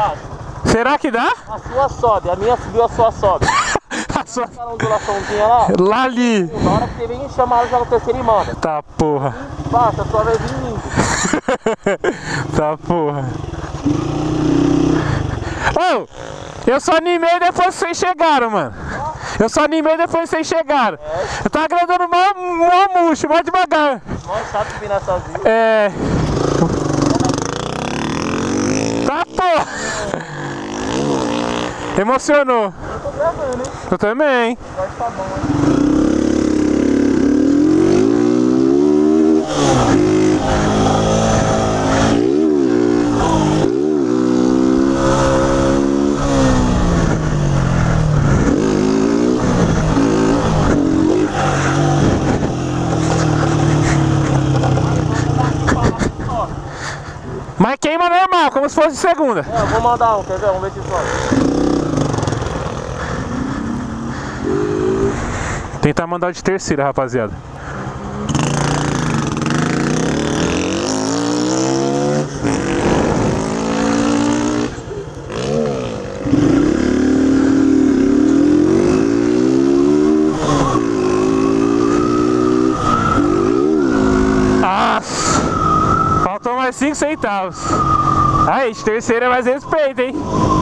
baixo. Será que dá? A sua sobe, a minha subiu, a sua sobe. A sua... Aquela ondulaçãozinha lá. Lá ali. Na hora que você vem chamar, joga o terceiro e manda. Tá porra. Baixa, a sua vai vir lindo. Tá porra. Ô, eu só animei depois que vocês chegaram, mano. Eu só animei depois que vocês chegaram. Eu tava gravando mó murcho, mó devagar. Mó chato virar sozinho. É. Tá porra. Emocionou. Eu tô gravando, hein? Eu também. Agora tá bom, hein? Mas queima normal, como se fosse segunda. É, eu vou mandar um, quer ver? Vamos ver se sobe. Tentar mandar de terceira, rapaziada. Nossa! Faltou mais 5 centavos. Aí, de terceira é mais respeito, hein?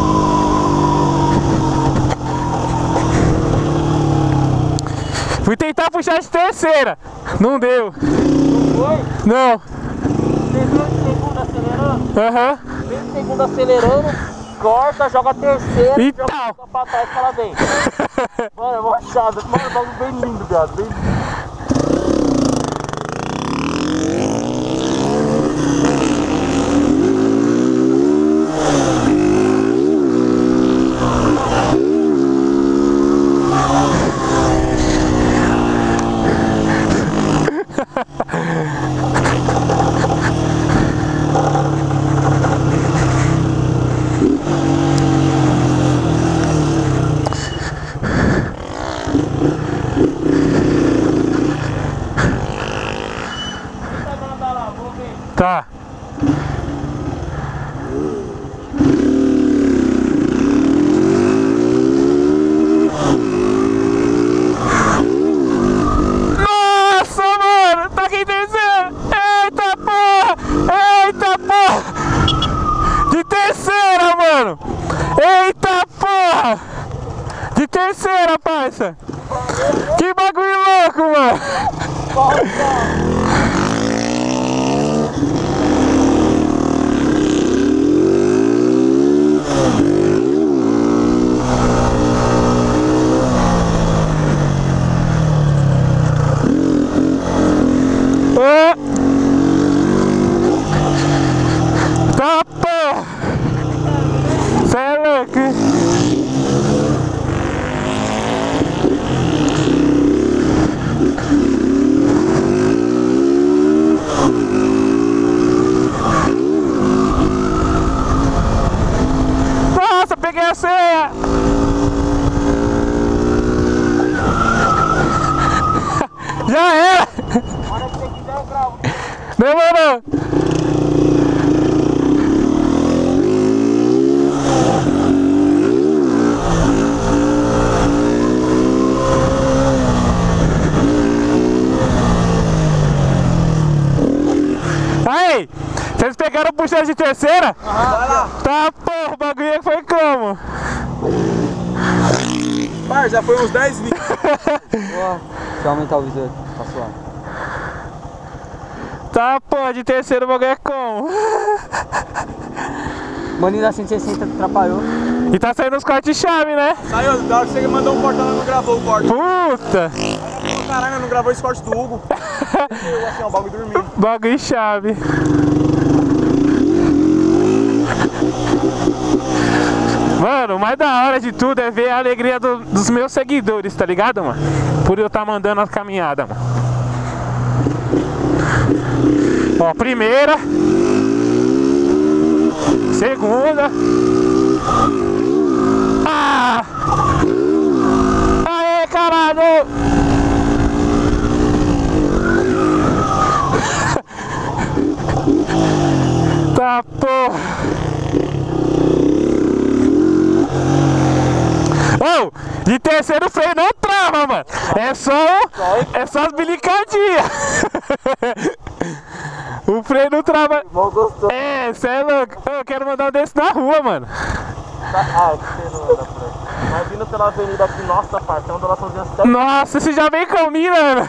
Fui tentar puxar de terceira. Não deu. Foi? Não. Você viu de segunda acelerando? Aham. Vem de segunda acelerando, corta, joga a terceira E joga tal. pra trás que ela vem. Mano, é mó chato. Mano, é um bagulho bem lindo, viado. Bem lindo. Tá. Nossa, mano! Tá aqui em terceira! Eita porra! Eita porra! De terceira, mano! Eita porra! De terceira, parça! Que bagulho louco, mano! Tá porra! Cê é louco! Nossa, peguei a ceia! Já era! A hora que você quiser eu gravo. Demorou! Aí! Vocês pegaram o puxão de terceira? Vai lá. Tá, porra, o bagulho foi como? Mas já foi uns 10 vídeos. Deixa eu aumentar o visor aqui, tá suave. Tá, porra, de terceiro o bagulho é como? Maninho da 160 atrapalhou. E tá saindo os cortes-chave, né? Saiu, da hora que você mandou um corte, ela não gravou o corte. Puta! Caralho, não gravou esse corte do Hugo. Eu, assim, ó, o bagulho dormindo. Bagulho-chave. Mano, o mais da hora de tudo é ver a alegria dos meus seguidores, tá ligado, mano? Por eu estar mandando as caminhadas, mano. Ó, primeira. Segunda. Ah! Aê, caralho! Tá, porra! Ô, de terceiro o freio não trava, mano. É só as belicadinhas. O freio não trava. Mal gostou. É, cê é louco. Eu quero mandar um desse na rua, mano. Ah, que você não anda por aí. Mas vindo pela avenida aqui, nossa, parça, é uma ondulaçãozinha certa. Nossa, você já vem combinando.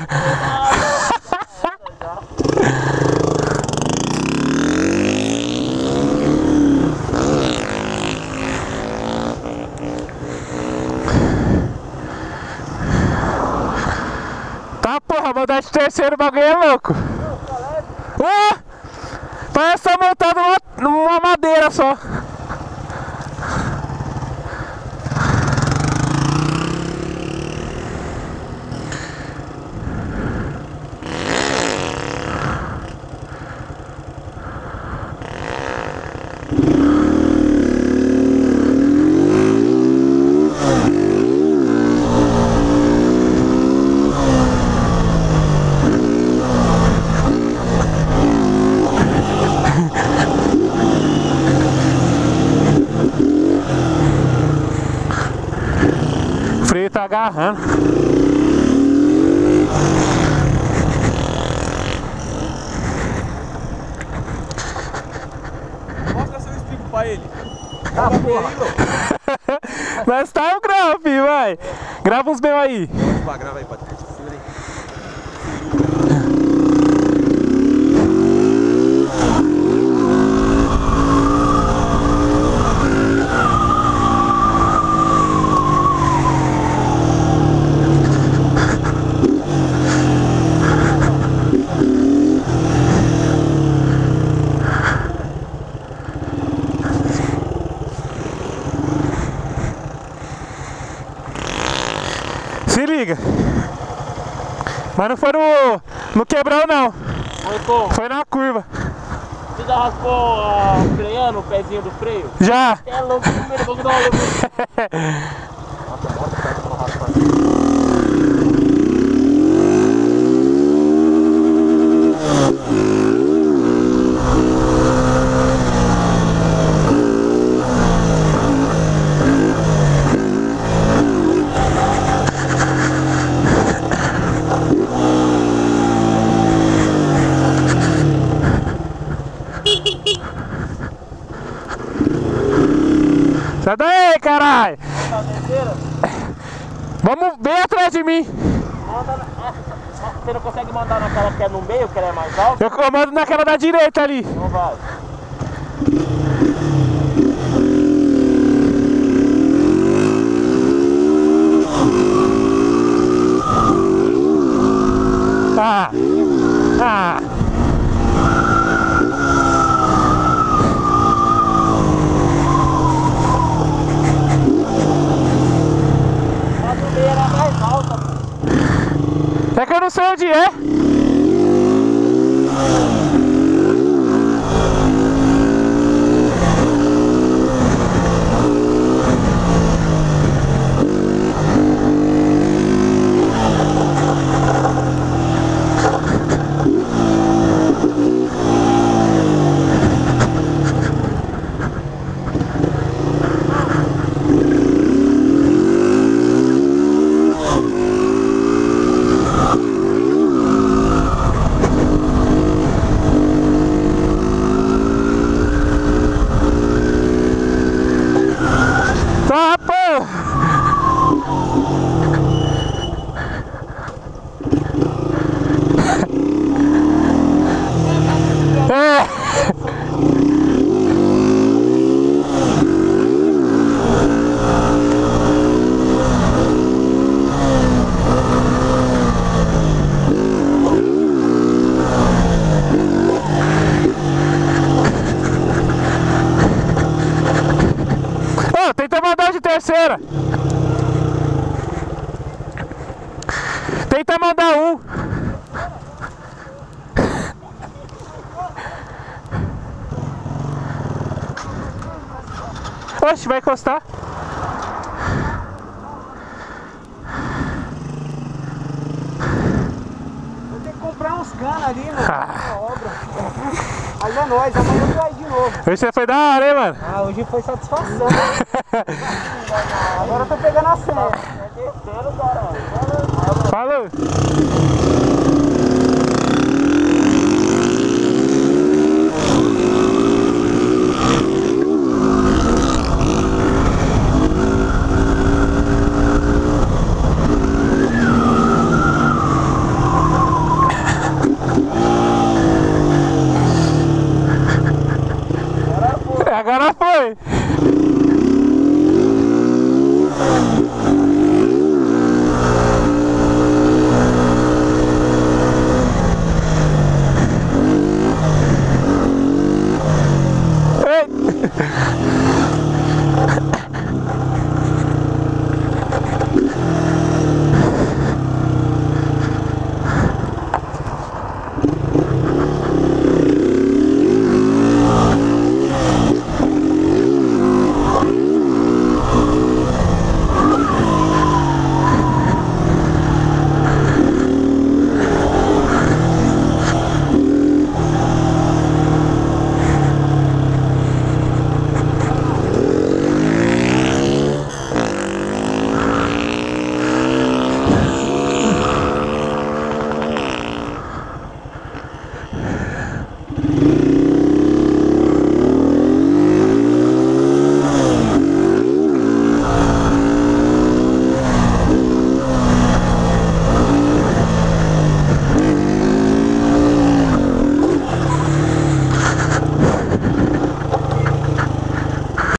Tá, porra, mandar de terceiro, o bagulho é louco. Ó, parece que tá montado numa madeira só. O freio tá agarrando. Mostra seu estribo pra ele. Ah, porra. Mas tá o grava, filho, vai. Grava uns meus aí. Grava aí, pode segura aí. Se liga. Mas não foi no quebrão, não. Foi como? Foi na curva. Você já raspou freando o pezinho do freio? Já. É louco, primeiro, vamos dar uma olhada. Nossa, bota o pé pra não raspar. Sai daí, caralho. Tá terceira? Vamos bem atrás de mim. Manda você não consegue mandar naquela que é no meio, que ela é mais alta? Eu comando naquela da direita ali. Não vai. Ah. Ah. A do meio era mais alta, pô. É que eu não sei onde é. Tá, pô. É. Ô, tenta mandar de terceira. Tenta mandar um. Oxe, vai encostar. Vou ter que comprar uns canos ali, mano. Ah. Obra. Mas é nóis, amanhã eu tô aí de novo. Hoje você foi da hora, hein, mano? Ah, hoje foi satisfação. Agora eu tô pegando a serra. Falou! Agora foi!